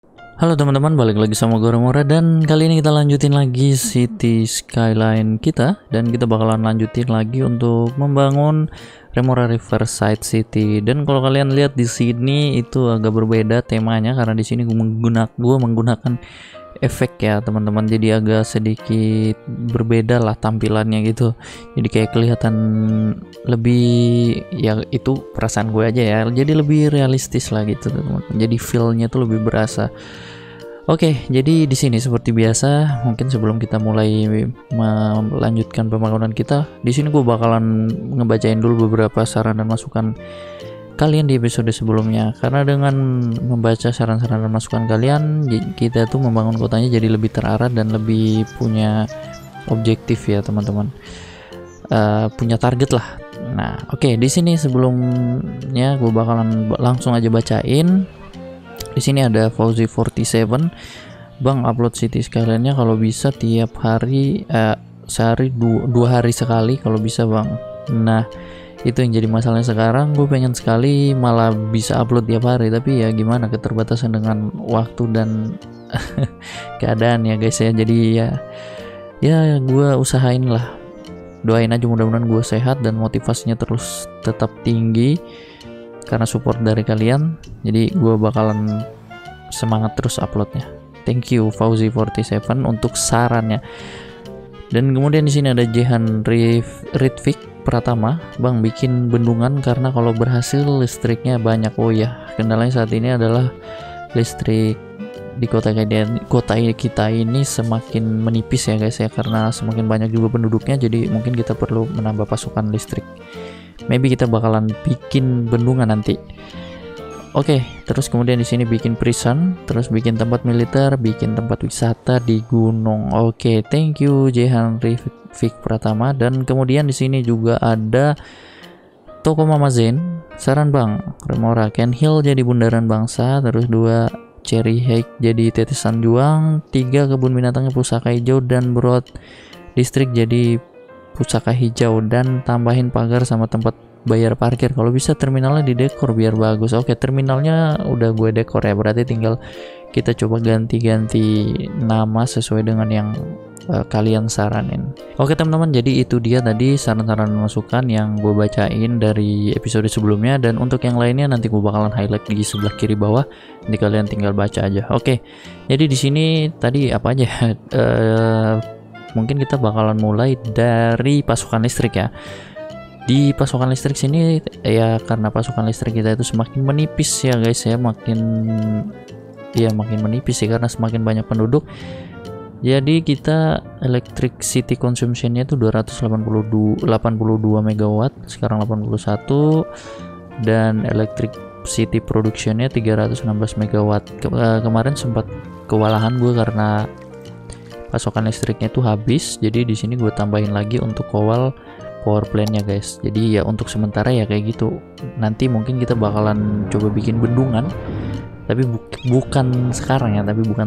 Halo teman-teman, balik lagi sama gue Remora dan kali ini kita lanjutin lagi City Skyline kita dan kita bakalan lanjutin lagi untuk membangun Remora Riverside City. Dan kalau kalian lihat di sini itu agak berbeda temanya karena di sini gue menggunakan efek ya teman-teman, jadi agak sedikit berbeda lah tampilannya gitu, jadi kayak kelihatan lebih, ya itu perasaan gue aja ya, jadi lebih realistis lah gitu teman-teman, jadi feelnya tuh lebih berasa. Oke, jadi di sini seperti biasa, mungkin sebelum kita mulai melanjutkan pembangunan kita, di sini gue bakalan ngebacain dulu beberapa saran dan masukan kalian di episode sebelumnya, karena dengan membaca saran-saran dan masukan kalian kita tuh membangun kotanya jadi lebih terarah dan lebih punya objektif ya teman-teman, punya target lah. Nah oke, di sini sebelumnya gue bakalan langsung aja bacain. Di sini ada Fauzi 47, Bang, upload City Skyline-nya kalau bisa tiap hari, sehari dua hari sekali kalau bisa Bang. Nah itu yang jadi masalahnya sekarang, gue pengen sekali malah bisa upload tiap hari, tapi ya gimana, keterbatasan dengan waktu dan keadaan ya guys ya. Jadi ya gue usahain lah, doain aja mudah-mudahan gue sehat dan motivasinya terus tetap tinggi karena support dari kalian. Jadi gue bakalan semangat terus uploadnya. Thank you Fauzi 47 untuk sarannya. Dan kemudian di sini ada Jehan Ritvik Pratama, Bang, bikin bendungan karena kalau berhasil listriknya banyak. Oh ya, kendalanya saat ini adalah listrik di kota kita ini semakin menipis ya guys ya, karena semakin banyak juga penduduknya, jadi mungkin kita perlu menambah pasokan listrik. Maybe kita bakalan bikin bendungan nanti. Oke, terus kemudian di sini bikin prison, terus bikin tempat militer, bikin tempat wisata di gunung. Oke, thank you Jehan Rifik Pratama. Dan kemudian di sini juga ada Toko Mama Zen. Saran Bang, Remora Ken Hill jadi bundaran bangsa, terus 2 Cherry Hike jadi tetesan juang, 3 kebun binatangnya pusaka hijau dan Broad District jadi pusaka hijau, dan tambahin pagar sama tempat bayar parkir. Kalau bisa terminalnya didekor biar bagus. Oke, terminalnya udah gue dekor ya, berarti tinggal kita coba ganti-ganti nama sesuai dengan yang kalian saranin. Oke teman-teman, jadi itu dia tadi saran-saran masukan yang gue bacain dari episode sebelumnya, dan untuk yang lainnya nanti gue bakalan highlight di sebelah kiri bawah, nanti kalian tinggal baca aja. Oke, jadi di sini tadi apa aja mungkin kita bakalan mulai dari pasokan listrik ya. Di pasokan listrik sini ya, karena pasokan listrik kita itu semakin menipis ya guys ya, makin menipis sih karena semakin banyak penduduk. Jadi kita electricity consumption-nya itu 282 megawatt, sekarang 81, dan electricity production-nya 316 megawatt. Kemarin sempat kewalahan gue karena pasokan listriknya itu habis, jadi di sini gue tambahin lagi untuk kowal power plant-nya guys. Jadi ya untuk sementara ya kayak gitu. Nanti mungkin kita bakalan coba bikin bendungan, tapi bukan sekarang ya,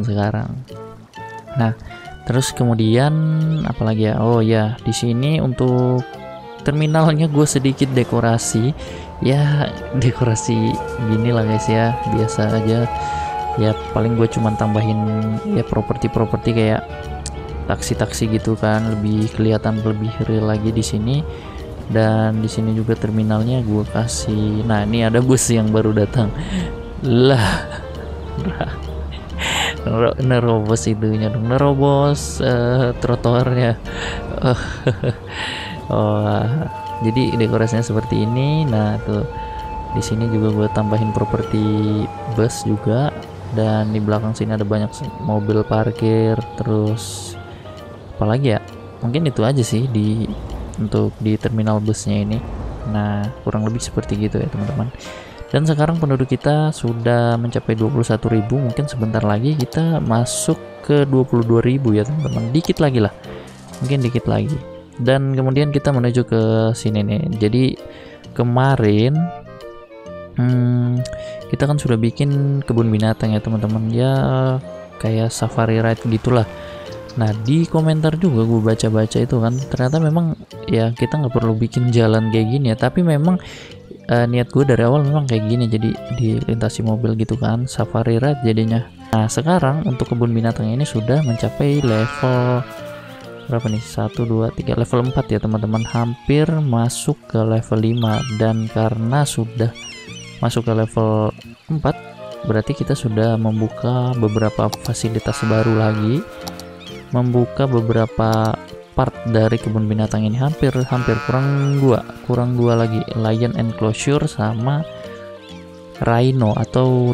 Nah, terus kemudian apalagi ya? Oh ya, di sini untuk terminalnya gue sedikit dekorasi. Ya, dekorasi gini lah guys ya, biasa aja. Ya paling gue cuman tambahin ya properti kayak taksi-taksi gitu kan, lebih kelihatan lebih real lagi di sini. Dan di sini juga terminalnya gue kasih. Nah, ini ada bus yang baru datang. Lah. Nerobos itunya dong, nerobos trotoarnya. Oh, jadi dekorasinya seperti ini. Nah, tuh di sini juga gue tambahin properti bus juga, dan di belakang sini ada banyak mobil parkir. Terus apalagi ya, mungkin itu aja sih untuk di terminal busnya ini. Nah, kurang lebih seperti gitu ya teman-teman. Dan sekarang penduduk kita sudah mencapai 21.000, mungkin sebentar lagi kita masuk ke 22.000 ya teman-teman, dikit lagi lah, mungkin dikit lagi. Dan kemudian kita menuju ke sini nih. Jadi kemarin kita kan sudah bikin kebun binatang ya teman-teman, ya kayak safari ride gitulah. Nah, di komentar juga gue baca-baca itu kan, ternyata memang ya kita nggak perlu bikin jalan kayak gini ya, tapi memang niat gue dari awal memang kayak gini, jadi dilintasi mobil gitu kan, safari ride jadinya. Nah sekarang untuk kebun binatang ini sudah mencapai level berapa nih, 1 2 3 level 4 ya teman-teman, hampir masuk ke level 5. Dan karena sudah masuk ke level 4 berarti kita sudah membuka beberapa fasilitas baru lagi, membuka beberapa part dari kebun binatang ini. Hampir kurang dua lagi, lion enclosure sama rhino atau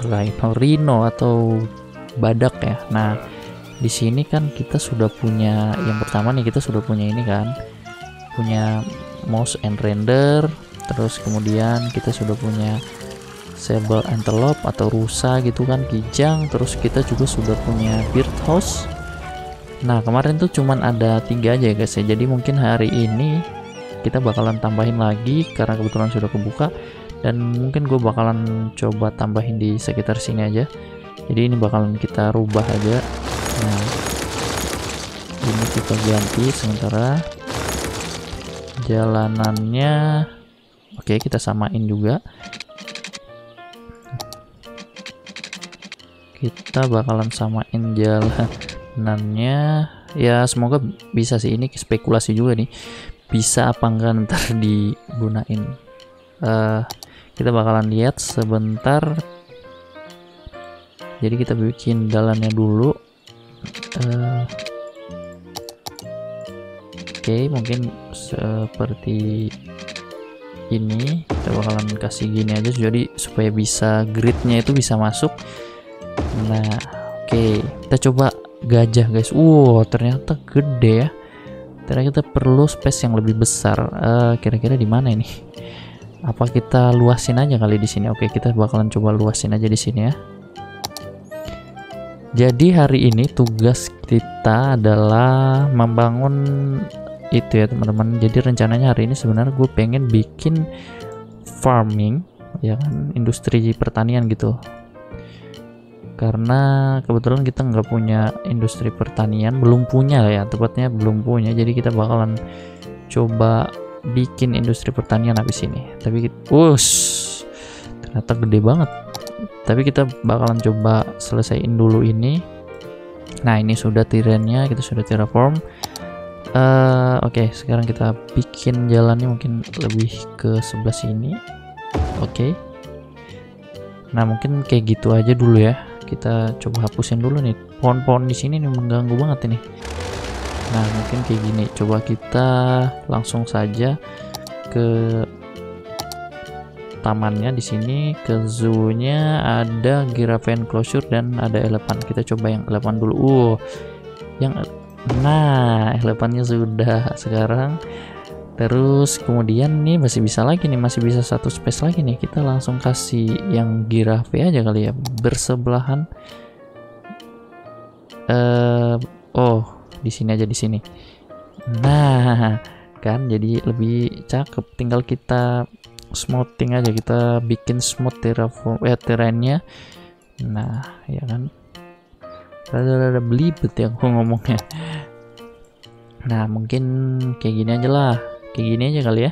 badak ya. Nah di sini kan kita sudah punya yang pertama nih, kita sudah punya ini kan, punya mouse and render. Terus kemudian kita sudah punya sable antelope atau rusa gitu kan, kijang. Terus kita juga sudah punya bird house. Nah kemarin tuh cuman ada 3 aja ya guys ya, jadi mungkin hari ini kita bakalan tambahin lagi karena kebetulan sudah kebuka. Dan mungkin gue bakalan coba tambahin di sekitar sini aja, jadi ini bakalan kita rubah aja. Nah ini kita ganti sementara jalanannya. Oke, kita samain juga, kita bakalan samain jalanannya ya, semoga bisa sih. Ini spekulasi juga nih, bisa apa enggak ntar digunain. Kita bakalan lihat sebentar. Jadi kita bikin jalannya dulu. Oke, mungkin seperti ini. Kita bakalan kasih gini aja jadi supaya bisa gridnya itu bisa masuk. Nah oke, kita coba gajah guys. Ternyata gede ya, ternyata kita perlu space yang lebih besar. Kira-kira di mana ini? Apa kita luasin aja kali di sini? Oke, kita bakalan coba luasin aja di sini ya. Jadi hari ini tugas kita adalah membangun itu ya teman-teman. Jadi rencananya hari ini sebenarnya gue pengen bikin farming ya kan, industri pertanian gitu. Karena kebetulan kita nggak punya industri pertanian, belum punya ya, tepatnya belum punya. Jadi kita bakalan coba bikin industri pertanian habis ini. Tapi ternyata gede banget. Tapi kita bakalan coba selesaiin dulu ini. Nah ini sudah terrainnya, kita sudah terraform. Oke, sekarang kita bikin jalannya mungkin lebih ke sebelah sini. Oke. Nah mungkin kayak gitu aja dulu ya. Kita coba hapusin dulu nih pohon-pohon di sini nih, mengganggu banget ini. Nah mungkin kayak gini, coba kita langsung saja ke tamannya. Di sini ke zoo-nya ada giraffe enclosure dan ada elephant. Kita coba yang elephant dulu. Nah elephantnya sudah sekarang. Terus kemudian nih masih bisa lagi nih, masih bisa satu space lagi nih. Kita langsung kasih yang giraffe aja kali ya, bersebelahan. Di sini aja, di sini. Nah kan jadi lebih cakep. Tinggal kita smoothing aja, kita bikin smooth terrainnya. Nah ya kan, rada belibet ya aku ngomongnya. Nah mungkin kayak gini aja lah, kayak gini aja kali ya.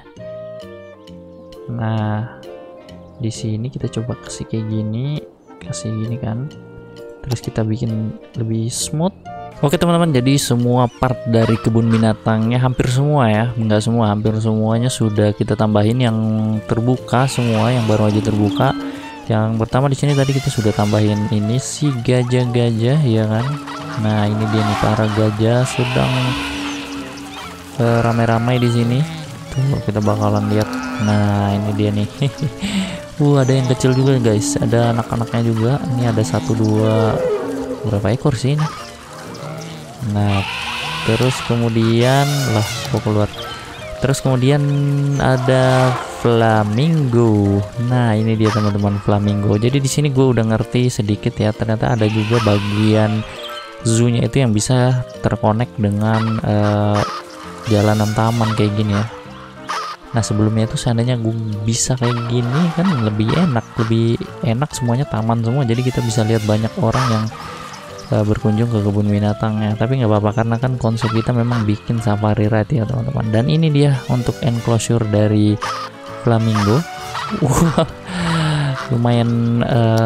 Nah di sini kita coba kasih kayak gini, kasih gini kan. Terus kita bikin lebih smooth. Oke teman-teman, jadi semua part dari kebun binatangnya hampir semua ya, enggak semua, hampir semuanya sudah kita tambahin yang terbuka semua, yang baru aja terbuka. Yang pertama di sini tadi kita sudah tambahin ini si gajah-gajah ya kan. Nah ini dia nih, para gajah sedang ramai-ramai di sini. Tuh kita bakalan lihat. Nah ini dia nih. Ada yang kecil juga guys, ada anak-anaknya juga. Ini ada 1 2 berapa ekor sih ini. Nah terus kemudian keluar. Terus kemudian ada flamingo. Nah ini dia teman-teman, flamingo. Jadi di sini gue udah ngerti sedikit ya, ternyata ada juga bagian zoo-nya itu yang bisa terkonek dengan jalanan taman kayak gini ya. Nah sebelumnya itu seandainya gue bisa kayak gini kan lebih enak semuanya taman semua. Jadi kita bisa lihat banyak orang yang berkunjung ke kebun binatangnya. Tapi nggak apa-apa karena kan konsep kita memang bikin safari ride ya teman-teman. Dan ini dia untuk enclosure dari flamingo. Lumayan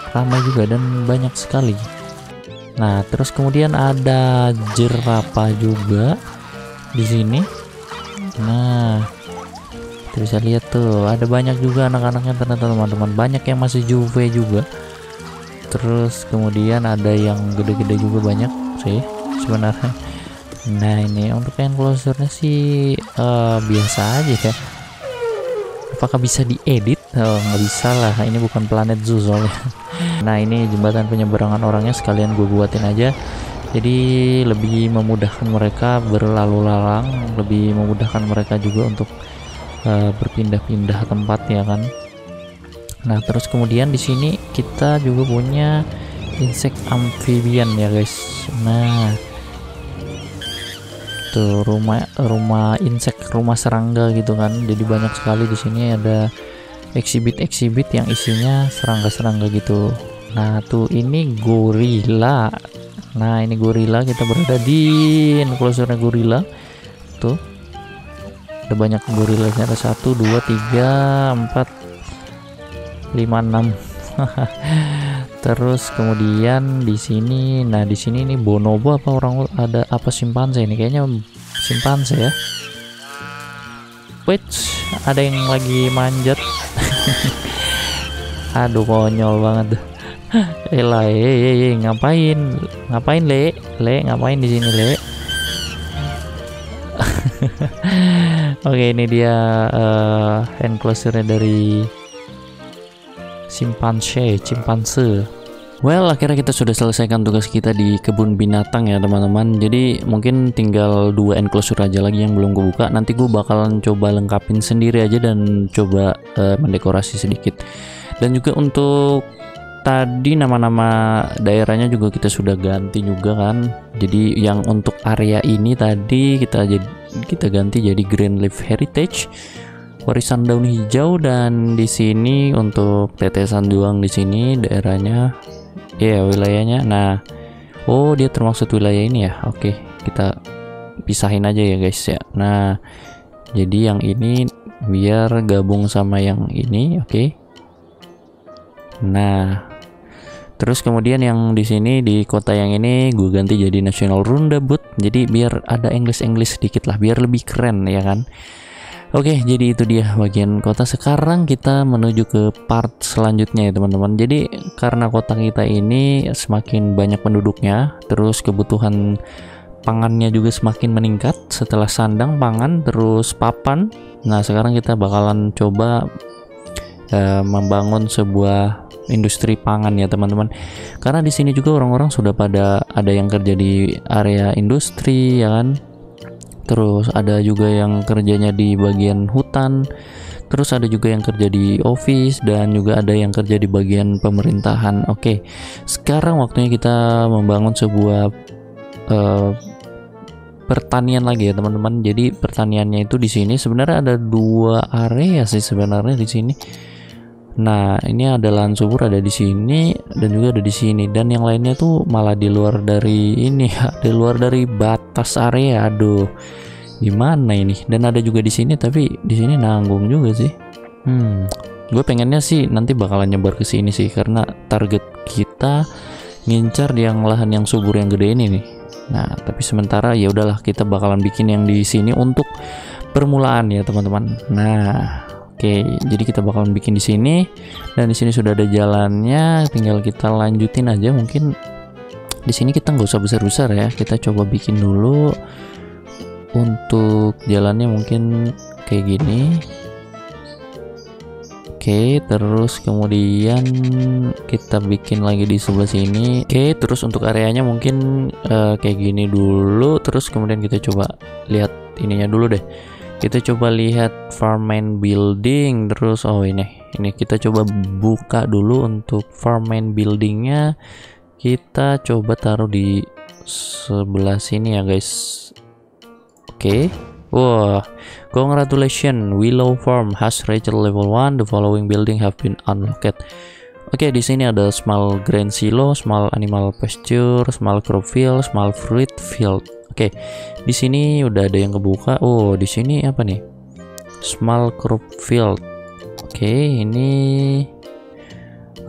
ramai juga dan banyak sekali. Nah, terus kemudian ada jerapah juga di sini. Nah, kita bisa lihat tuh, ada banyak juga anak-anaknya ternyata teman-teman. Banyak yang masih Juve juga. Terus kemudian ada yang gede-gede juga banyak sih sebenarnya. Nah, ini untuk enclosure-nya sih biasa aja ya. Apakah bisa diedit? Oh, nggak bisa lah, ini bukan Planet Zoo soalnya. Nah, ini jembatan penyeberangan orangnya sekalian gue buatin aja. Jadi lebih memudahkan mereka berlalu lalang, lebih memudahkan mereka juga untuk berpindah-pindah tempat ya kan. Nah, terus kemudian di sini kita juga punya insect amphibian ya guys. Nah, tuh rumah insect, rumah serangga gitu kan. Jadi banyak sekali di sini, ada exhibit yang isinya serangga-serangga gitu. Nah, tuh ini gorila. Nah, ini gorila, kita berada di enclosure gorila. Tuh. Ada banyak gorilanya, ada 1 2 3 4 5 6. Terus kemudian di sini, nah di sini ini bonobo apa orang, ada apa, simpanse ini kayaknya, simpanse ya. Wait, ada yang lagi manjat. Aduh, konyol banget. Elah, ngapain le ngapain di sini le? Oke, ini dia enclosure dari simpanse. Well, akhirnya kita sudah selesaikan tugas kita di kebun binatang ya teman-teman. Jadi mungkin tinggal 2 enclosure aja lagi yang belum gue buka. Nanti gue bakalan coba lengkapin sendiri aja dan coba mendekorasi sedikit. Dan juga untuk tadi nama-nama daerahnya juga kita sudah ganti juga kan. Jadi yang untuk area ini tadi kita ganti jadi Greenleaf Heritage, warisan daun hijau, dan di sini untuk tetesan juang di sini daerahnya ya, wilayahnya. Nah, oh dia termasuk wilayah ini ya. Oke, kita pisahin aja ya guys ya. Nah, jadi yang ini biar gabung sama yang ini, oke. Nah, terus kemudian yang di sini di kota yang ini gue ganti jadi National Roundabout. Jadi biar ada English sedikit lah, biar lebih keren ya kan. Oke, jadi itu dia bagian kota. Sekarang kita menuju ke part selanjutnya ya teman-teman. Jadi karena kota kita ini semakin banyak penduduknya, terus kebutuhan pangannya juga semakin meningkat setelah sandang, pangan, terus papan. Nah, sekarang kita bakalan coba membangun sebuah industri pangan ya teman-teman. Karena di sini juga orang-orang sudah pada ada yang kerja di area industri ya kan. Terus ada juga yang kerjanya di bagian hutan. Terus ada juga yang kerja di office dan juga ada yang kerja di bagian pemerintahan. Oke. Sekarang waktunya kita membangun sebuah pertanian lagi ya teman-teman. Jadi pertaniannya itu di sini sebenarnya ada 2 area sih sebenarnya di sini. Nah, ini ada lahan subur, ada di sini dan juga ada di sini, dan yang lainnya tuh malah di luar dari ini ya, di luar dari batas area. Aduh, gimana ini? Dan ada juga di sini, tapi di sini nanggung juga sih. Gue pengennya sih nanti bakalan nyebar ke sini sih, karena target kita ngincar yang lahan yang subur yang gede ini nih. Nah, tapi sementara ya udahlah, kita bakalan bikin yang di sini untuk permulaan ya teman-teman. Nah, oke, jadi kita bakalan bikin di sini, dan di sini sudah ada jalannya, tinggal kita lanjutin aja. Mungkin di sini kita nggak usah besar-besar ya, kita coba bikin dulu untuk jalannya mungkin kayak gini. Oke, terus kemudian kita bikin lagi di sebelah sini. Oke, terus untuk areanya mungkin kayak gini dulu, terus kemudian kita coba lihat ininya dulu deh. Kita coba lihat farm main building, terus oh ini kita coba buka dulu untuk farm main buildingnya. Kita coba taruh di sebelah sini ya guys. Oke. Wah, congratulations, Willow Farm has reached level 1. The following building have been unlocked. Oke, di sini ada small grain silo, small animal pasture, small crop field, small fruit field. Oke, di sini udah ada yang kebuka. Oh, di sini apa nih? Small crop field. Oke, ini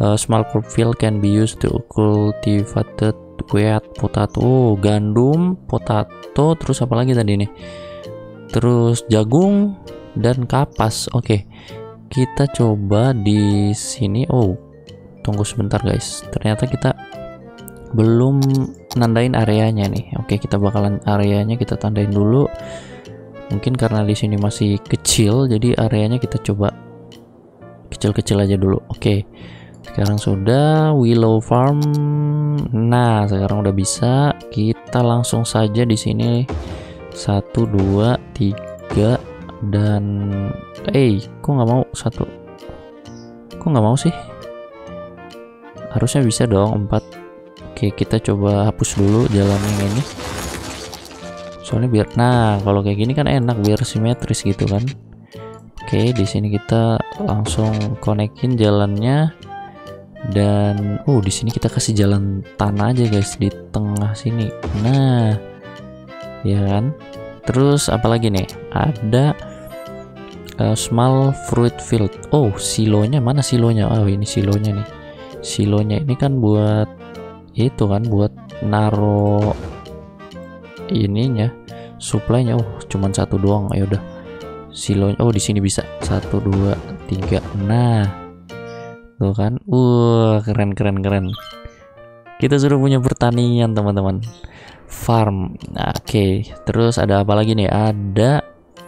Small crop field can be used to cultivated wheat, potato, gandum, potato, terus apa lagi tadi nih? Terus jagung dan kapas. Oke. Kita coba di sini. Oh, tunggu sebentar guys. Ternyata kita belum nandain areanya nih. Oke, kita bakalan areanya kita tandain dulu. Mungkin karena di sini masih kecil, jadi areanya kita coba kecil-kecil aja dulu. Oke. Sekarang sudah Willow Farm. Nah, sekarang udah bisa. Kita langsung saja di sini 1 2 3 dan kok nggak mau 1? Kok nggak mau sih? Harusnya bisa dong 4. Oke, kita coba hapus dulu jalan yang ini. Soalnya biar kalau kayak gini kan enak, biar simetris gitu kan. Oke, di sini kita langsung konekin jalannya. Dan di sini kita kasih jalan tanah aja guys di tengah sini. Nah, ya kan. Terus apalagi nih? Ada small fruit field. Oh, silonya mana silonya? Oh, ini silonya nih. Silonya ini kan buat itu kan, buat naro ininya, supply-nya. Cuman 1 doang. Ya udah. Silonya di sini bisa 1 2 3. Nah, tuh kan, keren. Kita sudah punya pertanian teman-teman, farm. Nah, oke. Terus ada apa lagi nih? Ada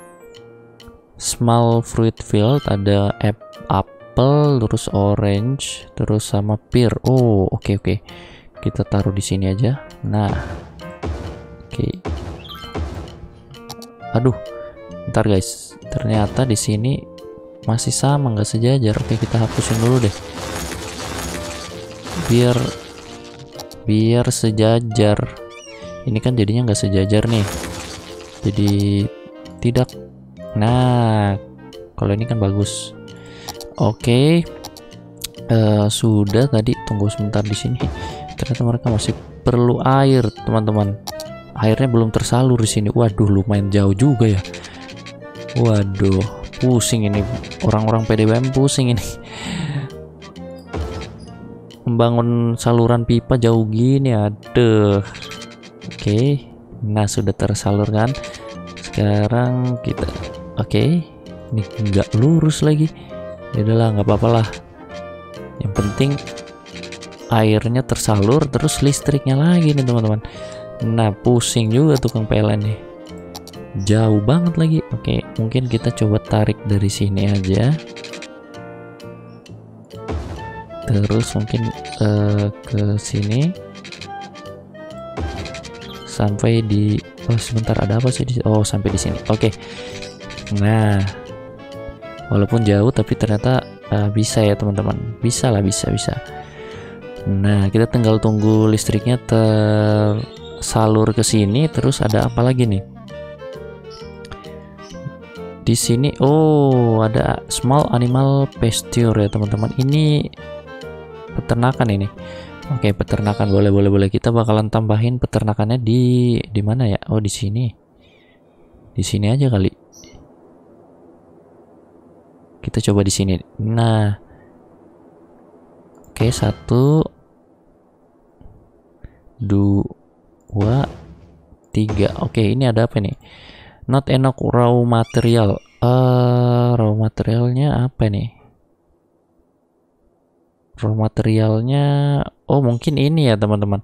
small fruit field, ada apple, terus orange, terus sama pear. Oke. Kita taruh di sini aja. Nah, oke. Aduh, ntar guys. Ternyata di sini masih sama, nggak sejajar. Oke, kita hapusin dulu deh biar sejajar. Ini kan jadinya nggak sejajar nih, jadi tidak. Nah, kalau ini kan bagus. Oke. Sudah. Tadi tunggu sebentar di sini. Ternyata mereka masih perlu air teman-teman. Airnya belum tersalur di sini. Waduh, lumayan jauh juga ya. Waduh, pusing ini orang-orang PDBM, pusing ini membangun saluran pipa jauh gini. Aduh. Oke. Nah, sudah tersalurkan. Sekarang kita ini nggak lurus lagi. Ya udahlah, nggak apa-apa lah, yang penting airnya tersalur, terus listriknya lagi nih teman-teman. Nah, pusing juga tukang PLN nih, jauh banget lagi. Oke, mungkin kita coba tarik dari sini aja, terus mungkin ke sini sampai di sebentar, ada apa sih sampai di sini. Oke. Nah, walaupun jauh tapi ternyata bisa ya teman-teman, bisa. Nah, kita tinggal tunggu listriknya tersalur ke sini. Terus ada apa lagi nih di sini? Ada small animal pasture ya teman-teman. Ini peternakan ini. Oke, peternakan boleh. Kita bakalan tambahin peternakannya di mana ya? Di sini. Di sini aja kali. Kita coba di sini. Nah. Oke, 1 2 3. Oke, ini ada apa nih? Not enough raw material. Raw materialnya apa nih? Raw materialnya mungkin ini ya teman-teman,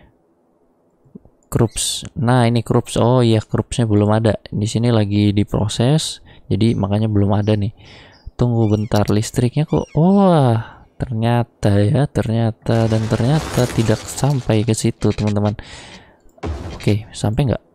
crops. Nah, ini crops. Iya, cropsnya belum ada di sini, lagi diproses, jadi makanya belum ada nih. Tunggu bentar, listriknya kok ternyata tidak sampai ke situ teman-teman. Oke, sampai nggak?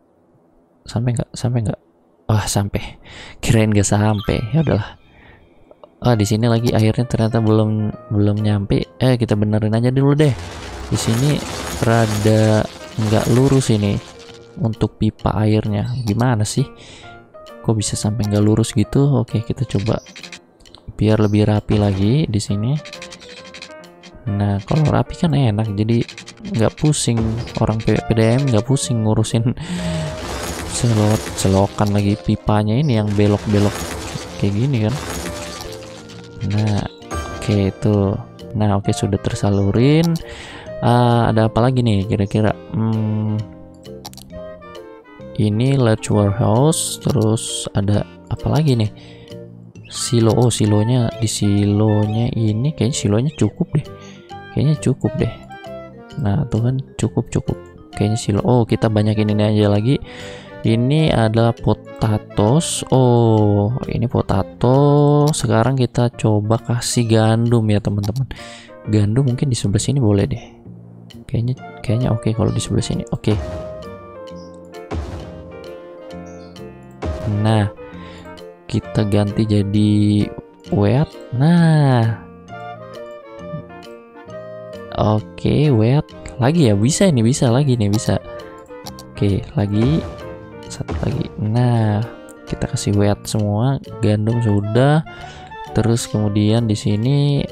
Sampai. Kirain nggak sampai. Ya udahlah. Di sini lagi airnya ternyata belum nyampe. Kita benerin aja dulu deh. Di sini rada nggak lurus ini untuk pipa airnya. Gimana sih? Kok bisa sampai nggak lurus gitu? Oke, kita coba biar lebih rapi lagi di sini. Nah, kalau rapi kan enak, jadi nggak pusing, orang PDM nggak pusing ngurusin selokan lagi pipanya ini yang belok-belok kayak gini kan. Nah, oke, itu Nah, oke, sudah tersalurin. Ada apa lagi nih kira-kira? Ini large warehouse, terus ada apa lagi nih? Silo. Oh, silonya, di silonya ini kayaknya silonya cukup deh. Kayaknya cukup deh. Nah, tuh kan cukup kayaknya silo. Oh, kita banyakin ini aja lagi. Ini adalah potatoes. Oh, ini potato. Sekarang kita coba kasih gandum ya teman-teman. Gandum mungkin di sebelah sini boleh deh. Kayaknya oke kalau di sebelah sini. Oke. Nah, kita ganti jadi wheat. Nah, oke, wheat lagi ya, bisa ini, bisa lagi nih, bisa. Oke, lagi satu lagi. Nah, kita kasih wheat semua, gandum sudah. Terus kemudian di sini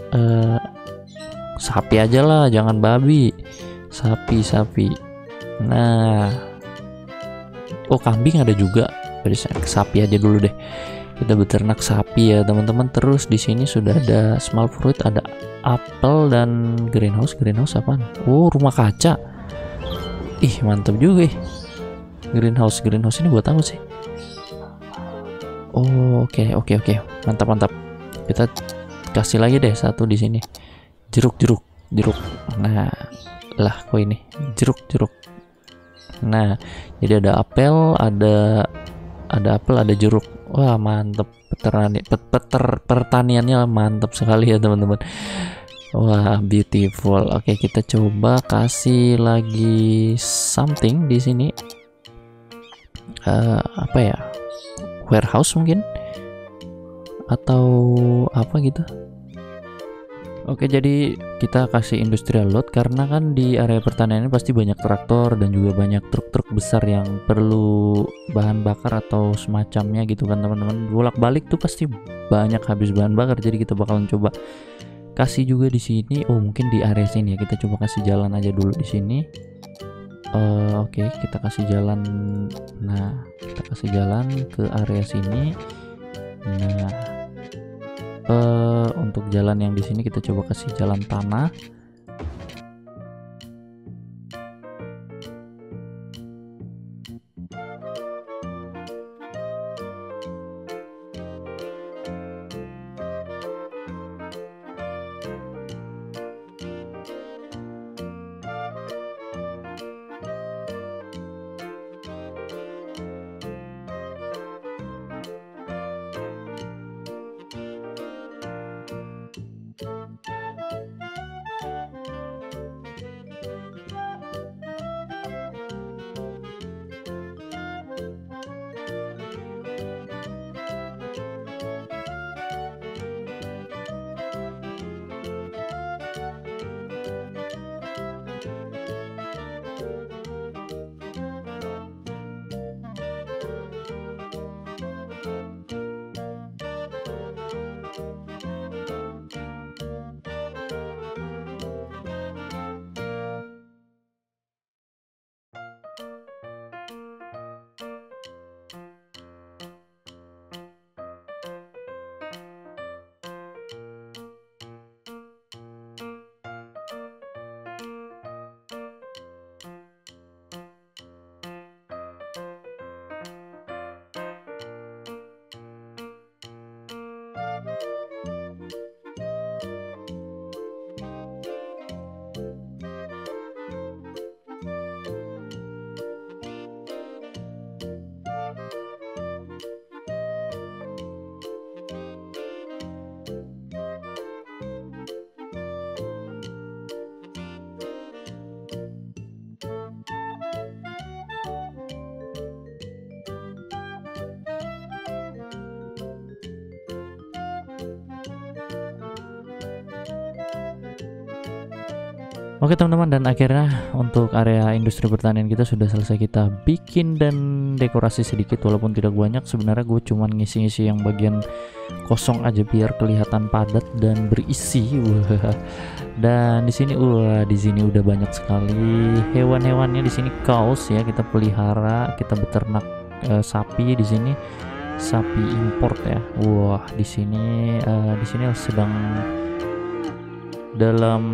sapi aja lah, jangan babi. Sapi. Nah, oh, kambing ada juga. Sapi aja dulu deh. Kita beternak sapi ya teman-teman. Terus di sini sudah ada small fruit, ada apel dan greenhouse. Greenhouse apaan? Oh, rumah kaca. Ih, mantap juga. Greenhouse ini buat apa sih? Oh, oke. Mantap. Kita kasih lagi deh satu di sini. Jeruk. Nah, lah kok ini jeruk. Nah, jadi ada apel, ada apel, ada jeruk. Wah, mantep. Pertaniannya mantap sekali ya teman-teman. Wah, beautiful. Oke, kita coba kasih lagi something di sini. Apa ya? Warehouse mungkin? Atau apa gitu? Oke, jadi kita kasih industrial load karena kan di area pertanian ini pasti banyak traktor dan juga banyak truk-truk besar yang perlu bahan bakar atau semacamnya gitu kan teman-teman. Bolak-balik tuh pasti banyak habis bahan bakar. Jadi kita bakalan coba kasih juga di sini. Oh, mungkin di area sini ya. Kita coba kasih jalan aja dulu di sini. Oke, kita kasih jalan. Nah, kita kasih jalan ke area sini. Nah, untuk jalan yang di sini kita coba kasih jalan tanah. Oke teman-teman, dan akhirnya untuk area industri pertanian kita sudah selesai kita bikin dan dekorasi sedikit, walaupun tidak banyak. Sebenarnya gue cuman ngisi-ngisi yang bagian kosong aja biar kelihatan padat dan berisi. Dan di sini udah banyak sekali hewan-hewannya. Di sini kaos ya, kita pelihara, kita beternak sapi di sini, sapi import ya. Wah, di sini sedang dalam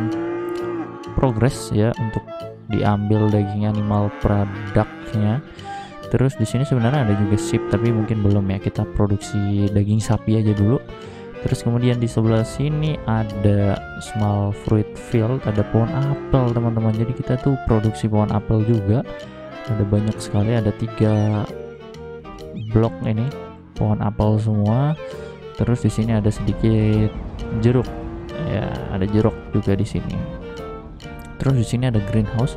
progres ya untuk diambil daging animal produknya. Terus di sini sebenarnya ada juga sheep tapi mungkin belum ya, kita produksi daging sapi aja dulu. Terus kemudian di sebelah sini ada small fruit field, ada pohon apel teman-teman. Jadi kita tuh produksi pohon apel juga. Ada banyak sekali, ada 3 blok ini pohon apel semua. Terus di sini ada sedikit jeruk. Ya, ada jeruk juga di sini. Terus di sini ada greenhouse.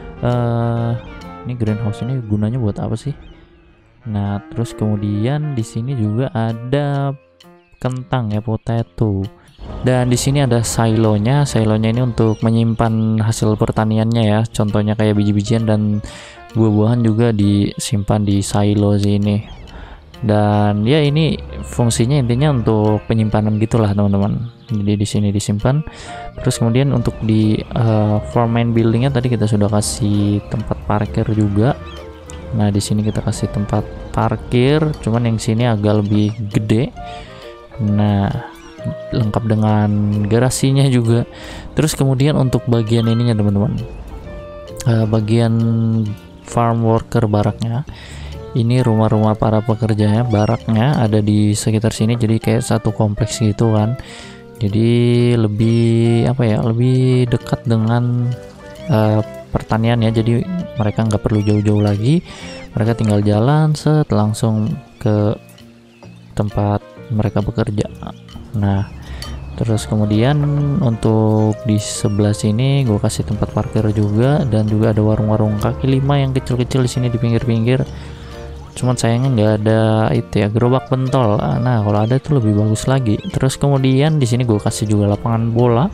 Ini greenhouse ini gunanya buat apa sih? Nah, terus kemudian di sini juga ada kentang ya, potato. Dan di sini ada silonya. Silonya ini untuk menyimpan hasil pertaniannya ya. Contohnya kayak biji-bijian dan buah-buahan juga disimpan di silo sini. Dan ya ini fungsinya intinya untuk penyimpanan gitulah teman-teman. Jadi di sini disimpan. Terus kemudian untuk di farm main buildingnya tadi kita sudah kasih tempat parkir juga. Nah di sini kita kasih tempat parkir, cuman yang sini agak lebih gede. Nah lengkap dengan garasinya juga. Terus kemudian untuk bagian ininya teman-teman, bagian farm worker baraknya, ini rumah-rumah para pekerjanya, baraknya ada di sekitar sini. Jadi kayak satu kompleks gitu kan. Jadi lebih apa ya, lebih dekat dengan pertanian ya. Jadi mereka nggak perlu jauh-jauh lagi, mereka tinggal jalan set langsung ke tempat mereka bekerja. Nah terus kemudian untuk di sebelah sini gue kasih tempat parkir juga, dan juga ada warung-warung kaki lima yang kecil-kecil di sini di pinggir-pinggir. Cuman sayangnya nggak ada itu ya, gerobak pentol. Nah kalau ada itu lebih bagus lagi. Terus kemudian di sini gue kasih juga lapangan bola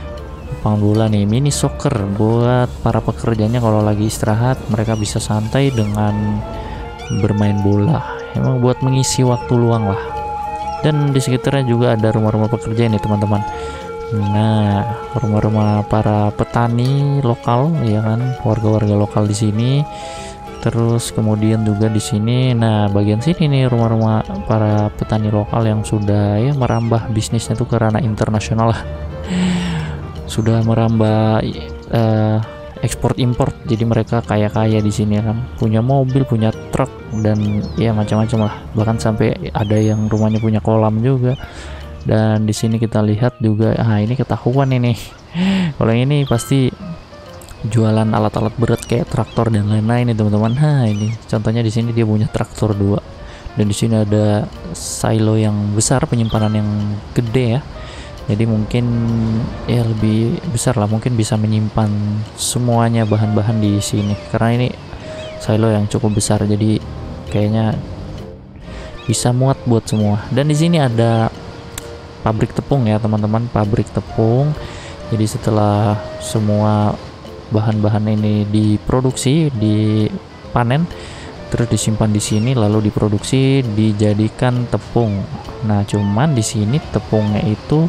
nih, mini soccer buat para pekerjanya. Kalau lagi istirahat mereka bisa santai dengan bermain bola, emang buat mengisi waktu luang lah. Dan di sekitarnya juga ada rumah-rumah pekerja ini teman-teman. Nah rumah-rumah para petani lokal ya kan, warga-warga lokal di sini. Terus kemudian juga di sini, nah bagian sini nih rumah-rumah para petani lokal yang sudah ya merambah bisnisnya tuh ke ranah internasional lah. Sudah merambah ekspor impor. Jadi mereka kaya-kaya di sini kan, punya mobil, punya truk dan ya macam-macam lah. Bahkan sampai ada yang rumahnya punya kolam juga. Dan di sini kita lihat juga, ini ketahuan ini. Kalau ini pasti jualan alat-alat berat kayak traktor dan lain-lain nih teman-teman. Ini contohnya di sini dia punya traktor 2. Dan di sini ada silo yang besar, penyimpanan yang gede ya. Jadi mungkin ya lebih besar lah, mungkin bisa menyimpan semuanya bahan-bahan di sini. Karena ini silo yang cukup besar, jadi kayaknya bisa muat buat semua. Dan di sini ada pabrik tepung ya teman-teman, pabrik tepung. Jadi setelah semua bahan-bahan ini diproduksi, dipanen, terus disimpan di sini, lalu diproduksi, dijadikan tepung. Nah, cuman di sini tepungnya itu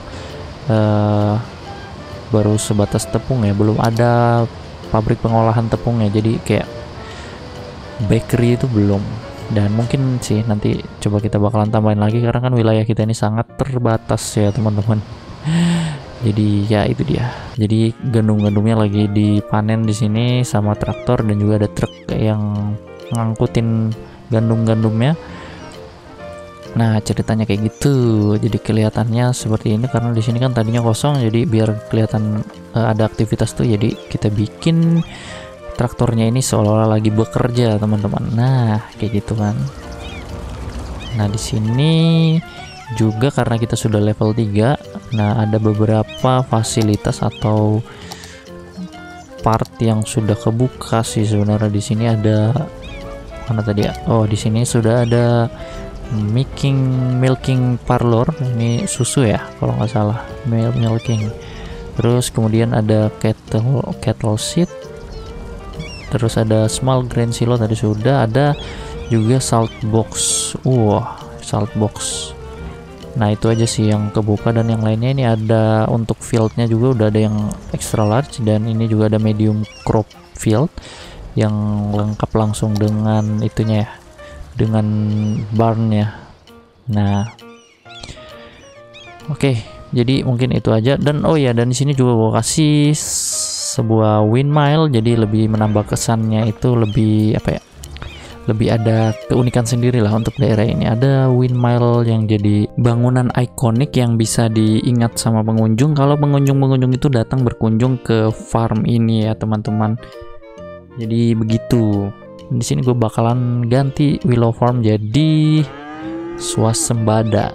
baru sebatas tepung ya, belum ada pabrik pengolahan tepungnya. Jadi kayak bakery itu belum. Dan mungkin sih nanti coba kita bakalan tambahin lagi, karena kan wilayah kita ini sangat terbatas ya teman-teman. Jadi ya itu dia. Jadi gandum-gandumnya lagi dipanen di sini sama traktor, dan juga ada truk yang ngangkutin gandum-gandumnya. Nah ceritanya kayak gitu. Jadi kelihatannya seperti ini karena di sini kan tadinya kosong. Jadi biar kelihatan ada aktivitas tuh, jadi kita bikin traktornya ini seolah-olah lagi bekerja teman-teman. Nah kayak gitu kan. Nah di sini juga karena kita sudah level 3, nah ada beberapa fasilitas atau part yang sudah kebuka sih sebenarnya. Di sini ada mana tadi ya? Oh di sini sudah ada milking parlor, ini susu ya kalau nggak salah, milking. Terus kemudian ada cattle seat, terus ada small grain silo tadi sudah ada, juga salt box. Salt box. Nah itu aja sih yang kebuka, dan yang lainnya ini ada untuk fieldnya juga udah ada yang extra large, dan ini juga ada medium crop field yang lengkap langsung dengan itunya ya, dengan barnnya. Nah oke, Jadi mungkin itu aja. Dan oh ya, dan di sini juga gua kasih sebuah windmill, jadi lebih menambah kesannya itu lebih apa ya, lebih ada keunikan sendiri lah untuk daerah ini. Ada windmill yang jadi bangunan ikonik yang bisa diingat sama pengunjung kalau pengunjung itu datang berkunjung ke farm ini ya teman-teman. Jadi begitu. Di sini gue bakalan ganti Willow Farm jadi Swasembada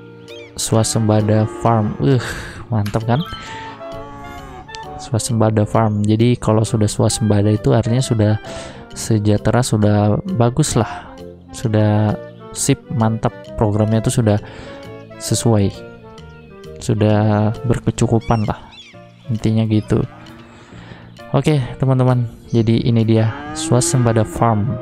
Farm. Mantap kan? Swasembada Farm. Jadi kalau sudah swasembada itu artinya sudah sejahtera, sudah bagus lah, sudah sip, mantap, programnya itu sudah sesuai, sudah berkecukupan lah, intinya gitu. Oke teman-teman, jadi ini dia Swasembada Farm.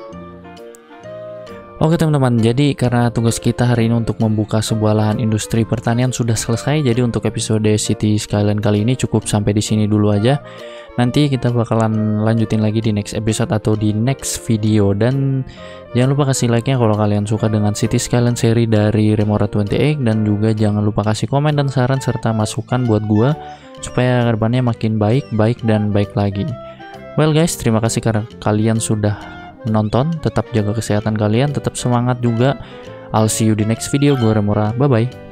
Oke teman-teman, jadi karena tugas kita hari ini untuk membuka sebuah lahan industri pertanian sudah selesai, jadi untuk episode City Skyline kali ini cukup sampai di sini dulu aja. Nanti kita bakalan lanjutin lagi di next episode atau di next video. Dan jangan lupa kasih like-nya kalau kalian suka dengan City Skyline seri dari Remora28. Dan juga jangan lupa kasih komen dan saran serta masukan buat gua supaya kedepannya makin baik dan baik lagi. Well guys, terima kasih karena kalian sudah menonton. Tetap jaga kesehatan kalian, tetap semangat juga. I'll see you di next video. Gua Remora, bye bye.